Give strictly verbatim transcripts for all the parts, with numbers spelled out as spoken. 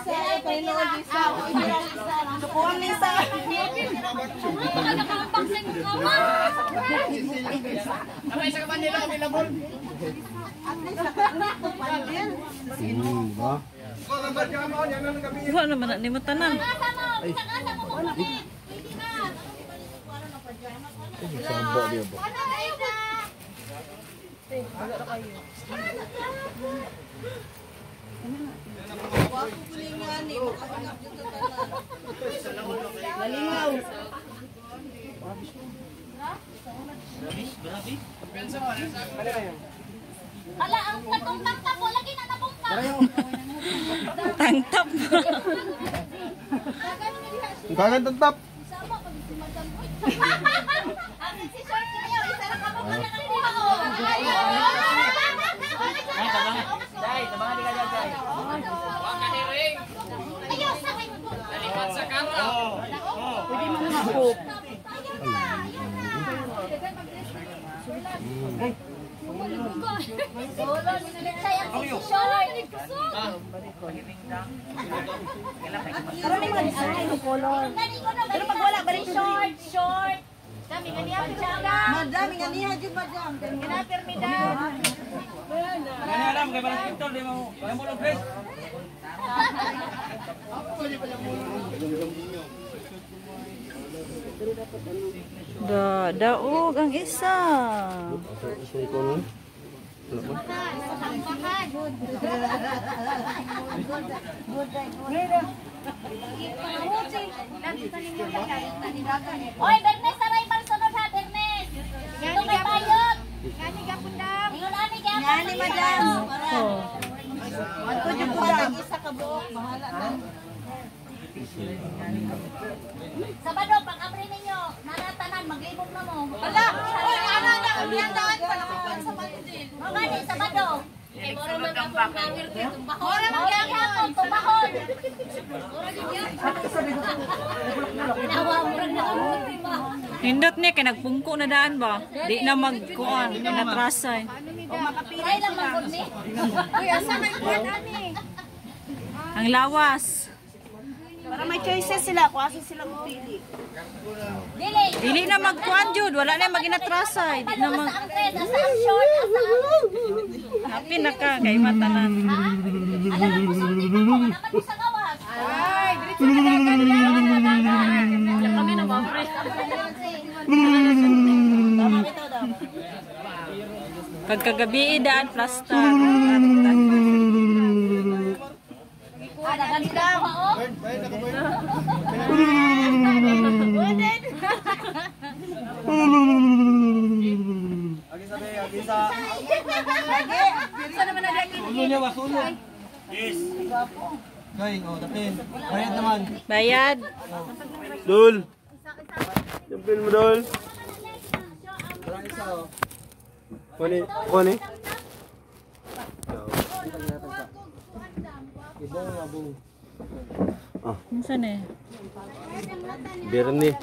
Lisa, eh, painood Lisa. Sukuhan Lisa. Apa isa ka ba nila available? Hmm, ba? Wala naman na ni mo tanan. Ay, sabo dia ba? Nalingaw. Ala, ang tatong tangtap mo, lagi na nabungka. Tangtap. Kangan tentap. Sama pag si Madam. Ang si short kayo, isa na ka mo na kanina ko. Ay, tabangan. Dai, tabangan di ka dyan, Dai. Wa ka ni ring. Ayaw, sakay. Dalipat sa karo. Pwede mo na hope. Karami nga design ng color. Pero pag wala ba rin short, short. Kami kaniya pijama. Madam, nga niya jud madam. Kina permida. Ano alam kay parang picture di mo. Kaya mo lang guys. Da, daog ang isa. Isang ko nun. Oy, Bernes, saray malsunod ha, Bernes. Ito may bayot. Ngani gapundam. Ingon ani gyapon. Ngani madam. Oh. Ato jud ko lang isa ka buok, bahala na. Sabado, pag abri ninyo, naratanan, maglibog na mo. Ala, oy ana na ulian daan pa nakupan sa Mandil. O gani, Sabado. Eh, moro man ako ang camera dito. Moro man gyapon, tubahon. Ginawa mo rin na ako, di ba? Hindot ni kay nagpungko na daan ba? Di na magkuan, natrasay. Try lang magod ni. Uy, asa may kuan ani? Ang lawas. Para may choices sila, kung asa sila pili. Dili. Dili na magkuan jud, wala na maginatrasay. Di na mag Asa ang dress, asa ang short, asa ang... happy na ka kay matanan. Ha? Alam mo sa dito mo, naman mo sa gawas. Ay, diretso na lang. Kami na mabre. Pagkagabi daan plasta. Ah, naganda ba oh? Agi sabi, agi sa. Lagi, sa naman na lagi. Ulo niya was ulo. Yes. Kay, oh, tapin. Bayad naman. Bayad. Dul. Jumpin mo, Dul. Parang isa oh. Kuani, kuani. Ibong abong. Ah, Unsan eh? Bernie.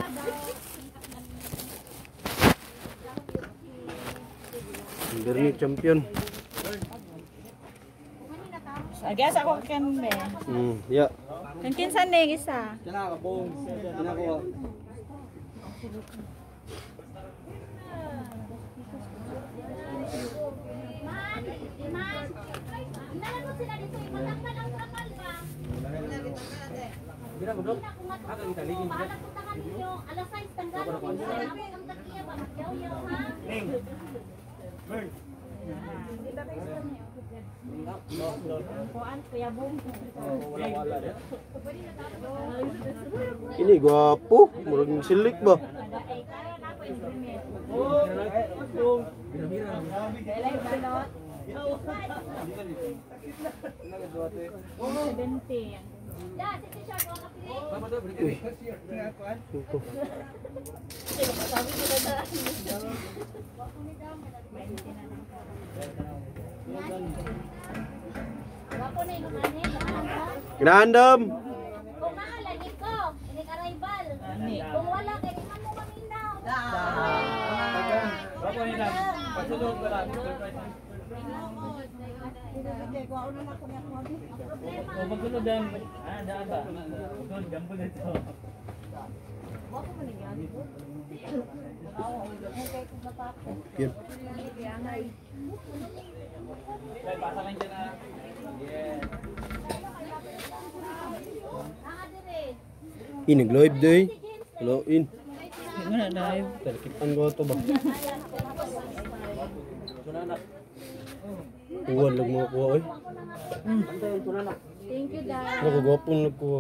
Bernie champion. Agas ako kan be. Hmm, ya. Kan kinsan ni isa. Kana ka bong. Kana ko. Gira mo dok. Ako kita ligin. Paano punta ka ninyo? Alas sais tanggal. Ang takiya ba? Magyaw-yaw ha? Ning. Burn. Wala-wala din. Ini gwapo, murag silik ba? Ya, si t-shirt ko kapili. Ito. Wapo na yung mani. Kinahandam. Kung mahalagi ko, ini arrival. Kung wala, kaya di man mo maminaw. Bako ni lang. Pasulod ko lang. O pagtuludan, ah, daan ba? Pagtulod, gampo na ito. Yun. Ay, pasa lang dyan ah. Yeah. In, nag-live day. Hello, in. Hindi mo na live. Talkitan ko ito ba? Uwan lang mga kuha oy. Thank you, Dad. Ako gopong nagkuha.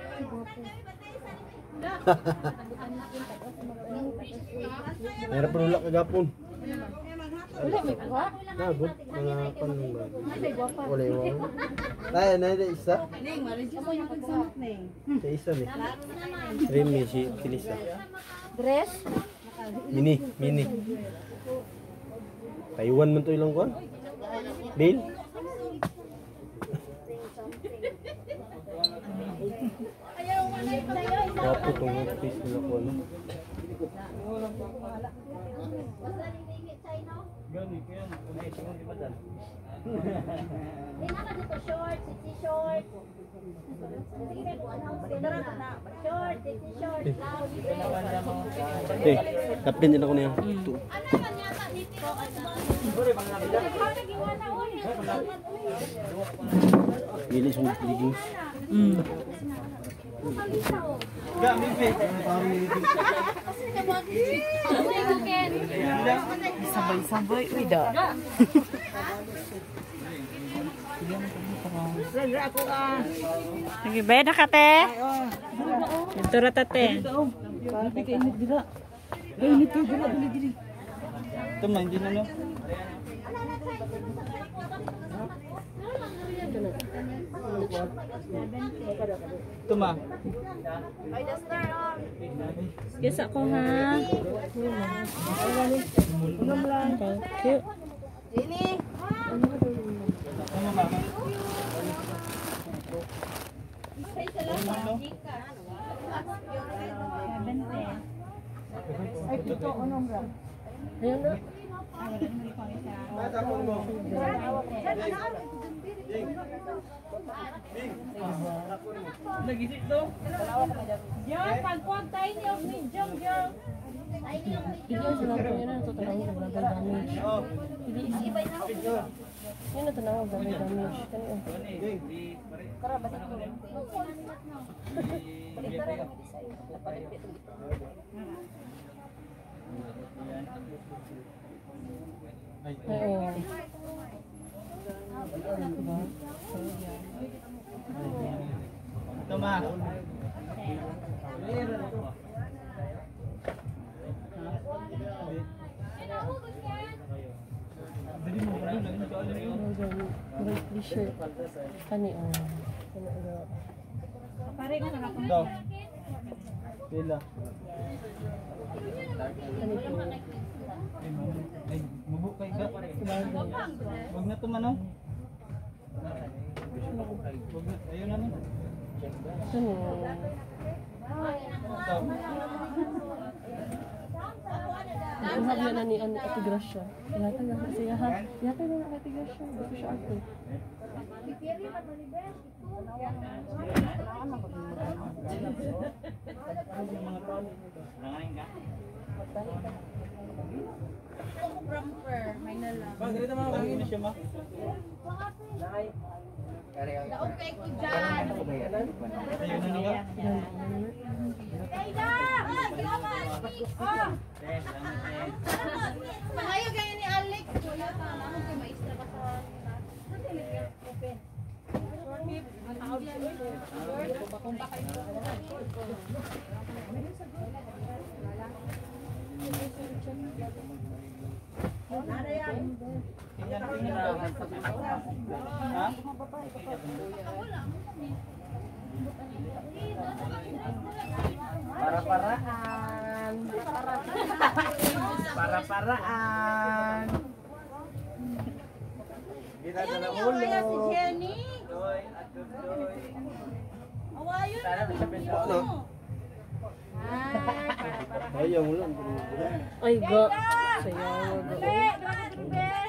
Meron pa nula kagapon. Wala, may kuha. Nagod, mga panong ba? Wala yung Tayo na yung isa. Sa isa ni. Remy, si Kilisa. Dress? Mini, mini. Taiwan man to ilang kuhan. Bail. Wapo itong face nila ko ano. Gani, kaya okay, sunod di ba dyan? Hindi naman dito short, sexy short. Short, sexy short. Eh, kapin din ako niya. Ito. Gili sung leggings. Mm. Gami, Faith. Sabay-sabay. Uy, da. Sige, bayad na ka, te. Ito rata, te. Ito man, hindi na no? Ito ma. Yes, ako, ha. Cute. Ano ba? Lagi dito. Yan, pagkuhan tayo niyo, medium, girl. Video sila po yun na tutulungan ng mga damage. Yun na tanawag ng mga damage. Kanina. Oo. Ito ma. Dali mo ba lang ito ano yun? May t-shirt. Kani oh. Kani oh. Ito. Pila. Kani po. Ay, mubo kay ga. Wag na tumano. Wag na, ayun na ni. Kani. Ito. Ihab yan na ni ano, Ate Gracia. Ihatag na siya ha. Ihatag na Ate Gracia. Gusto siya ate. Bang, dito mo ang ini siya ma. Okay ko dyan. Ayun na niya. Kaya! Ah, grabe! Ah! Mangayo ganyan ni Alex. Wala ka lang. Kung maistra ka sa... Open. Ha? Para-paraan. Para-paraan. Ginadala ulo. Kaya si Jenny. Doy, at doy. Awayon Sana na. may sabihin daw. Ano? Ah, para-para. Ayaw mo lang. Ay ga. Sayaw. Dali, dali, dali.